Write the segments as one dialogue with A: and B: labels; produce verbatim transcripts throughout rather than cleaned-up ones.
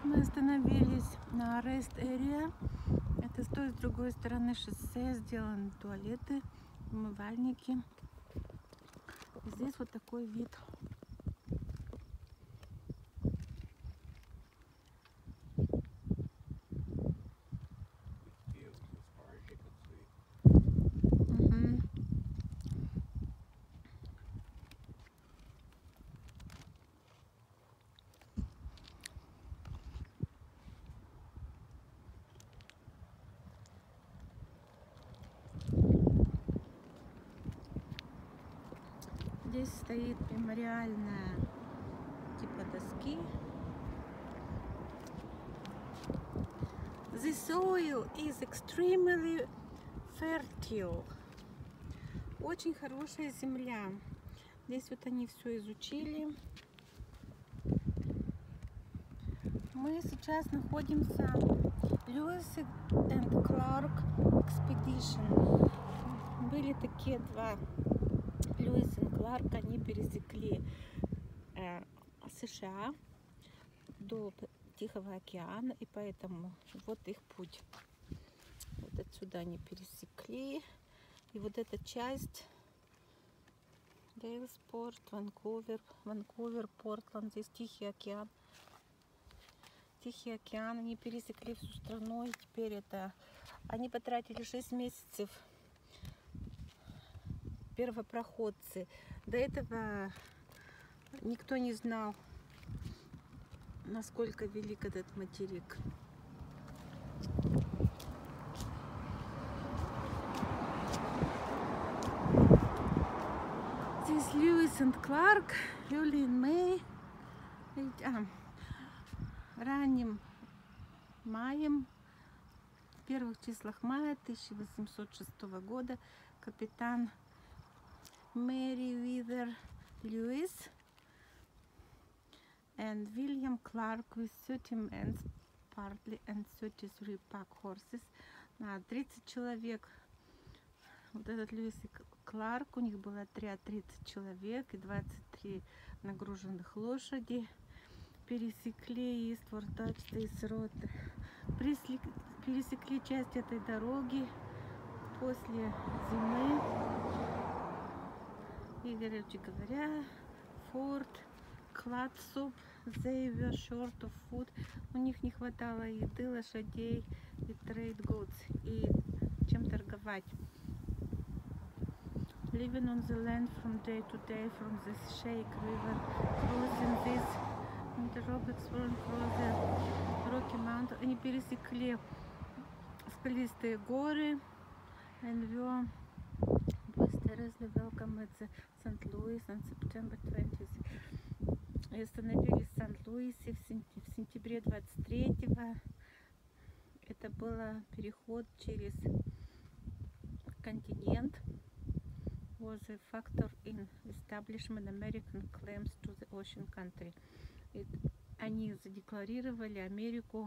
A: Мы остановились на Rest Area. Это с той, с другой стороны шоссе сделаны туалеты, умывальники. И здесь вот такой вид. Угу. Здесь стоит мемориальная типа доски. The soil is extremely fertile. Очень хорошая земля. Здесь вот они все изучили. Мы сейчас находимся в Lewis and Clark Expedition. Были такие два Льюис и Кларк, они пересекли э, США до Тихого океана, и поэтому вот их путь. Вот отсюда они пересекли. И вот эта часть Дейлспорт, Ванкувер, Ванкувер, Портланд, здесь Тихий океан. Тихий океан, они пересекли всю страну, и теперь это... Они потратили шесть месяцев, первопроходцы. До этого никто не знал, насколько велик этот материк. Здесь Льюис и Кларк, Юли и Мэй. А, ранним маем, в первых числах мая тысяча восемьсот шестого года капитан Мэри Уизер Льюис and William Clark with thirty men partly and thirty-three pack horses. На тридцать человек. Вот этот Льюис и Кларк, у них был отряд тридцать человек и двадцать три нагруженных лошади. Пересекли Иствор, Тачтейс Рот. Пересекли часть этой дороги после зимы. И, короче говоря, Форт, Кладсуп, they were short of food. У них не хватало еды, лошадей и trade goods, и чем торговать. Living on the land from day to day, from the Shake River, crossing this interrogates from the Rocky Mountain. Они пересекли скалистые горы, and were mysteriously welcome at Сент-Луис on September twentieth. И остановились в Сент-Луисе в сентябре двадцать третьего. Это был переход через континент. Was a factor in establishment American claims to the ocean country. И они задекларировали Америку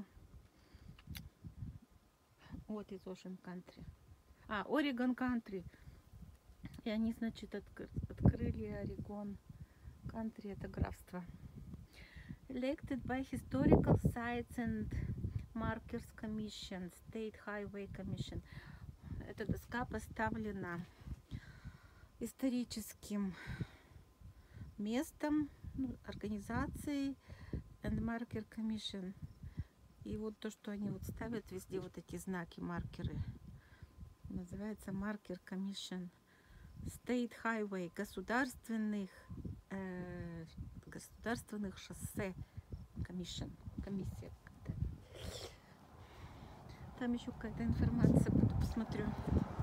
A: вот из Ocean Country. А, Oregon Country. И они, значит, откры открыли Орегон Country, это графство. Elected by Historical Sites and Markers Commission, State Highway Commission. Эта доска поставлена историческим местом, организацией and Marker Commission. И вот то, что они вот ставят везде, вот эти знаки, маркеры, называется Marker Commission. State Highway, государственных э, государственных шоссе Commission, комиссия. Там еще какая-то информация, буду посмотрю.